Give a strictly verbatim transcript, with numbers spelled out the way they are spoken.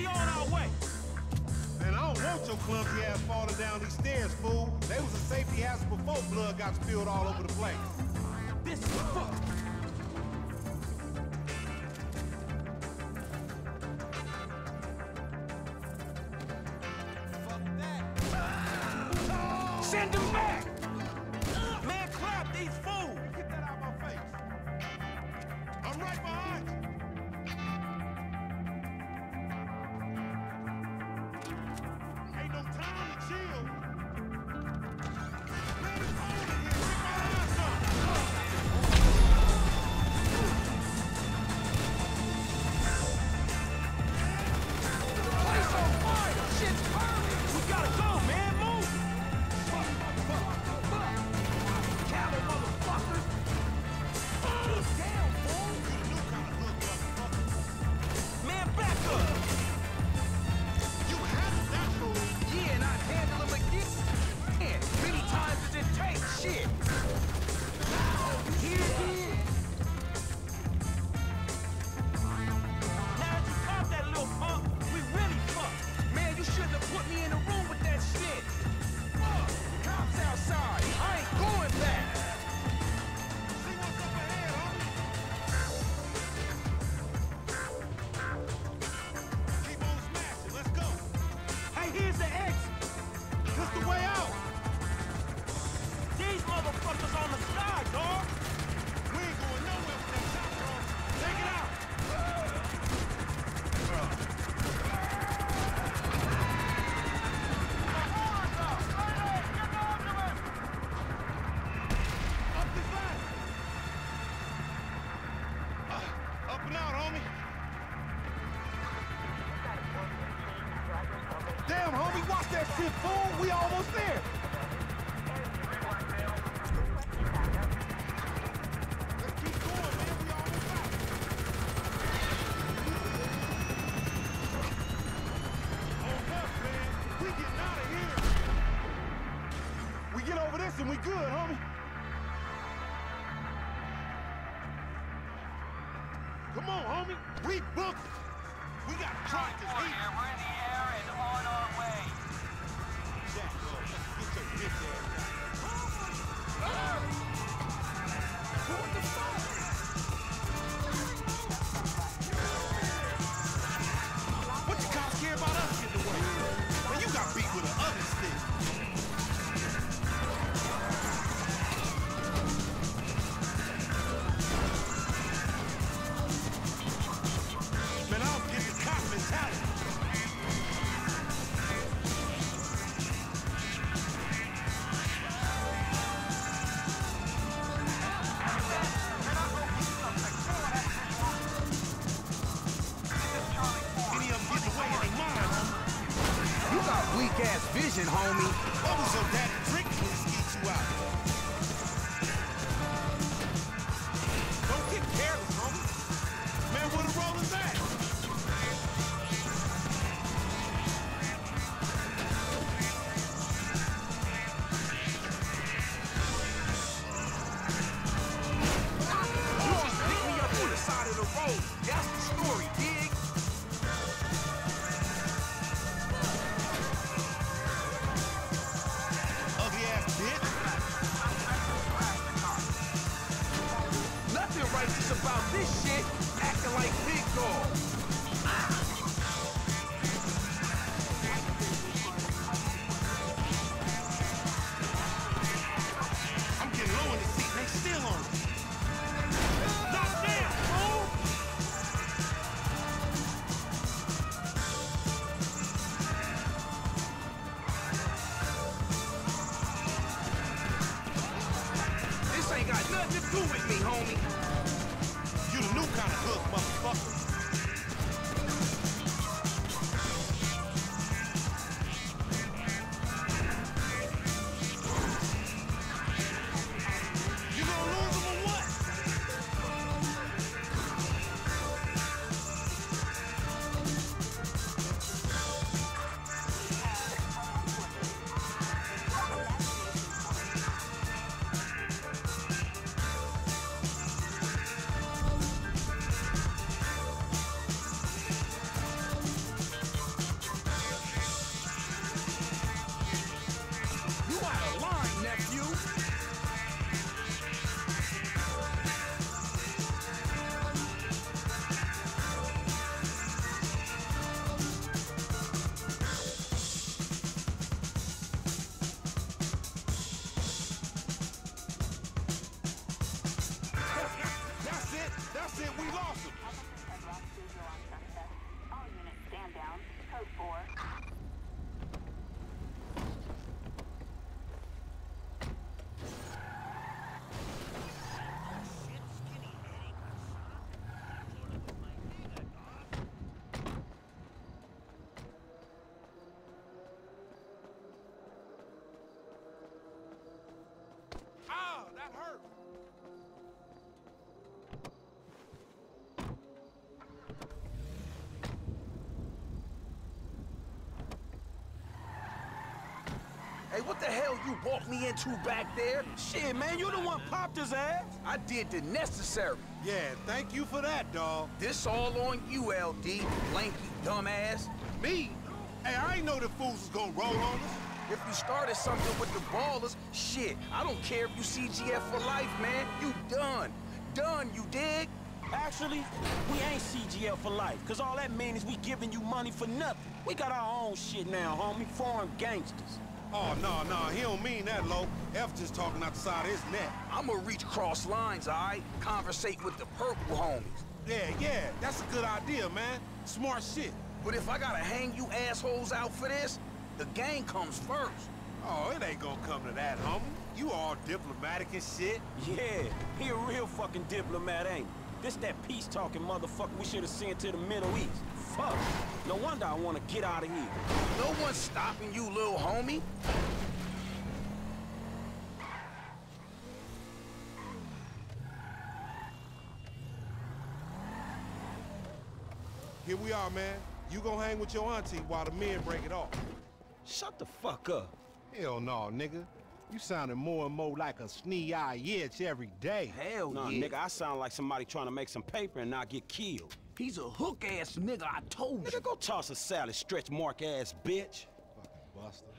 We on our way. Man, I don't want your clumsy ass falling down these stairs, fool. They was a safety hazard before blood got spilled all over the place. This is fuck. Send him back! Man, clap these fools! Get that out of my face. I'm right behind you. Ain't no time to chill. Man, it's on in here. Get my eyes Place on fire! Shit's burning! We gotta go, man! Move! Cattle, motherfuckers! Damn, fool! Man, back up! You handled that fool. Yeah, and I'd handle him again. Man, many times as it takes. Shit! Here it is! Now that you caught that little punk, we really fucked. Man, you shouldn't have put me in the room with that shit. Fuck! Cops outside. I ain't going back. See what's up ahead, homie. Keep on smashing. Let's go. Hey, here's the exit. This the way out. These motherfuckers on the side, dog. We ain't going nowhere with that shot, bro. Take it out. Up this ladder. Uh, up and out, homie. Damn, homie, watch that shit, fool. We almost there. Let's keep going, man. We almost out. On us, man. We getting out of here. We get over this and we good, homie. Come on, homie. We booked it. We got tracked as heat. We're in the air and on our way. Jack, bro, let's get your bitch ass out. What the fuck? What the cops care about us getting away? Man, you got beat with an oven stick. Man, I don't get the cop mentality. Any of them getting away in their mind, homie. You got weak-ass vision, homie. What was your daddy drinking when he skeet you out? Don't get careless, homie. Man, where the rollers at? You just picked me up on the side of the road. That's the story, dig? Ugly ass bitch. Nothing righteous about this shit. Acting like big dog. I'm getting low in the seat. They still on it. Knock down, fool! This ain't got nothing to do with me, homie. You the new kind of hook, motherfucker. You gonna lose him or what? you walked me into back there? Shit, man, you the one popped his ass. I did the necessary. Yeah, thank you for that, dawg. This all on you, L D, lanky dumbass. Me? Hey, I ain't know the fools was gonna roll on us. If you started something with the ballers, shit, I don't care if you C G F for life, man. You done. Done, you dig? Actually, we ain't C G L for life, cause all that means is we giving you money for nothing. We got our own shit now, homie, foreign gangsters. Oh, no, no, he don't mean that, Lo. F just talking out the side of his neck. I'ma reach cross lines, all right? Conversate with the purple homies. Yeah, yeah, that's a good idea, man. Smart shit. But if I gotta hang you assholes out for this, the gang comes first. Oh, it ain't gonna come to that, homie. You all diplomatic and shit. Yeah, he a real fucking diplomat, ain't he? This that peace-talking motherfucker we should have sent to the Middle East. Fuck. No wonder I want to get out of here. No one's stopping you, little homie. Here we are, man. You gonna hang with your auntie while the men break it off. Shut the fuck up. Hell no, nigga. You sounding more and more like a snee-eye itch every day. Hell Nah, yeah. nigga, I sound like somebody trying to make some paper and not get killed. He's a hook-ass nigga, I told you. Nigga, go toss a salad, stretch mark ass bitch. Fucking buster.